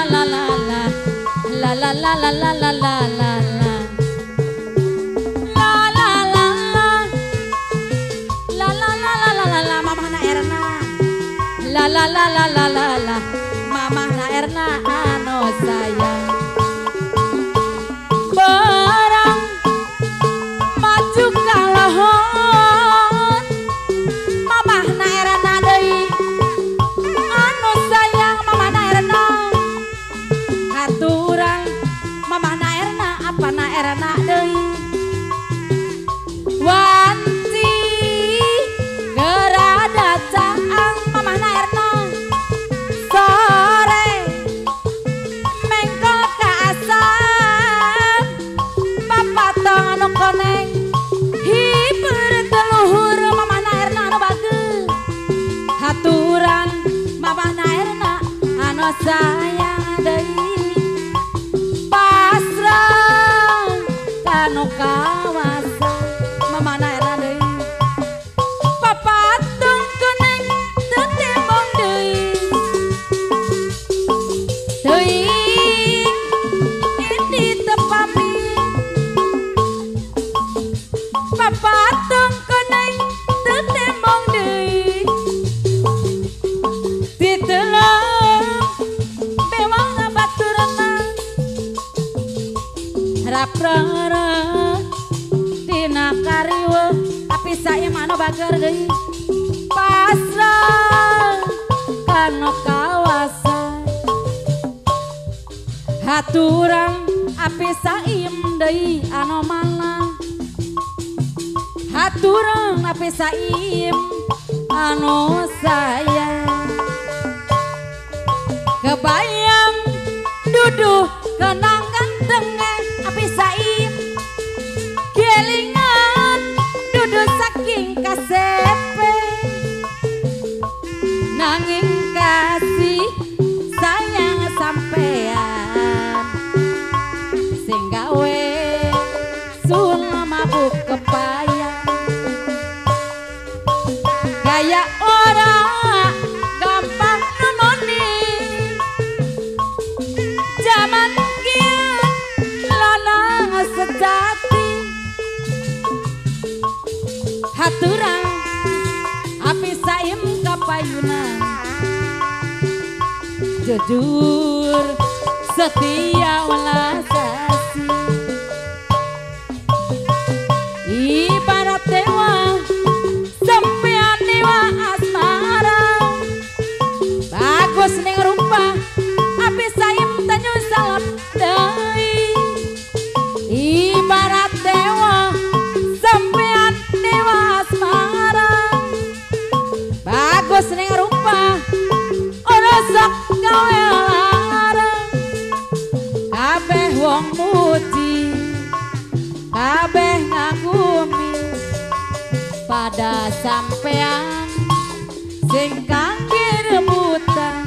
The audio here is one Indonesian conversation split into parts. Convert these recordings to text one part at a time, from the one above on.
Mama na Erna anu sayang barang maju kalahon Mama na Erna deui anu sayang Mama na Erna aturan Mama na Erna apa na Erna deui wanci gerada caang Mama na Erna sore mengko kaasam bapak tong anu koneng hiper teluhur Mama na Erna anu bageus haturan Mama na Erna anu sayang deui pasrah kanu kawasan Mama na Erna deui papatung koneng teu tembong deui ini tepami papatung koneng teu tembong deui diteleng bewang baturna harap-harap dina kariweuh tapi saya mano bager deui pasrah kanu kawasan haturan api saim deui anu mana haturan api saim anu sayang kebayang duduh kenang gantengnya api saim kelingan duduh saking kasepe nanging kasih sayang sampean sing gawe sun mabuk kepayang gaya ora gampang nemoni zaman kieu lanang sejati haturan api saim kapayunan jujur setia welas asih ibarat dewa sampean dewa asmara bagus ning rupa api saim tanyu salap deui ibarat dewa sampean dewa asmara bagus ning rupa ora sok gawe larang kabeh wong muji kabeh ngagumi pada sampean sing kangge rebutan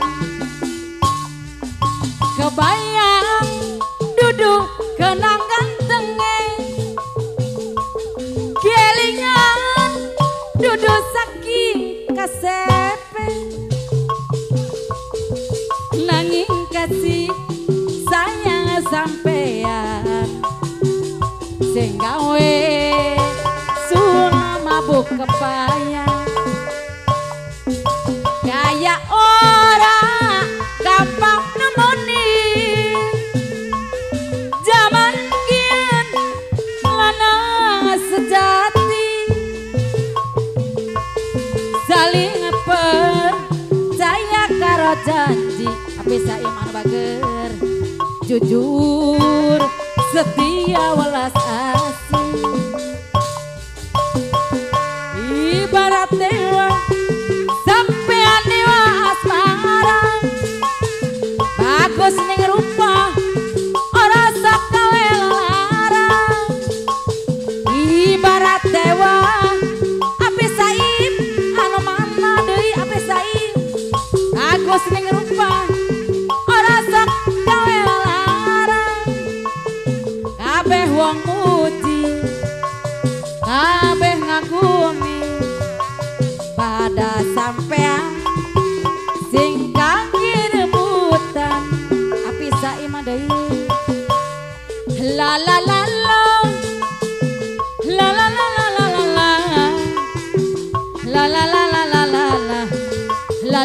kebayang duduh kenang gantenge kelingan duduh saking kasepe nanging kasih sayang sampean sing gawe sun mabuk kepayang kaya ora gampang nemoni zaman kian lanang sejati saling percaya karo janji api saim anu bager jujur setia welas asih ibarat dewa sampean dewa asmara bagus ning rupa ora sok gawe larang ibarat dewa api saim anu mana deui api saim bagus ning rupa ora sok gawe larang kabeh wong muji kabeh ngagumi pada sampean sing kangge rebutan